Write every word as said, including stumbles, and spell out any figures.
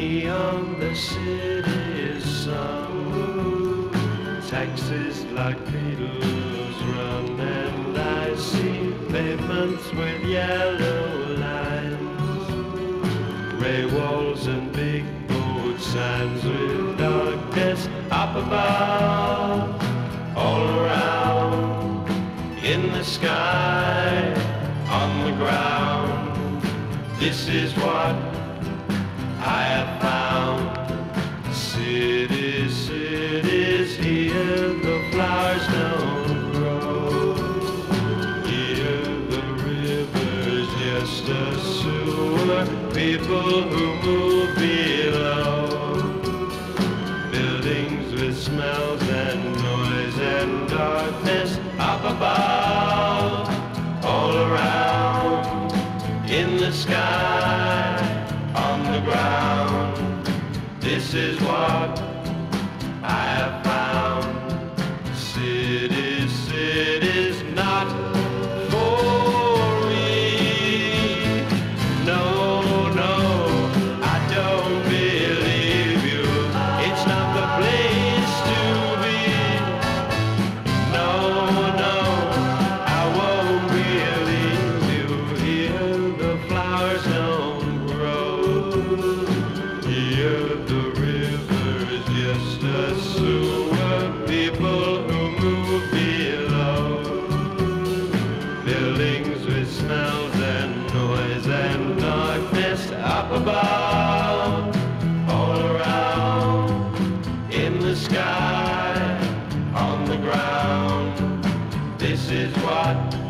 neon, the city's sun. Taxis like beetles run, and I see pavements with yellow lines, gray walls and big board signs with darkness up above, all around, in the sky, on the ground. This is what I have found. Cities, cities, here the flowers don't grow. Here the river's just a sewer, people who move below. Buildings with smells and noise and darkness up above, all around, in the sky, on the ground. This is what I have found. Cities, cities, not for me. No, no, I don't believe you. It's not the place to be. No, no, I won't believe you. Here the flowers don't grow. Here the river is just a sewer, people who move below. Buildings with smells and noise and darkness up above, all around, in the sky, on the ground. This is what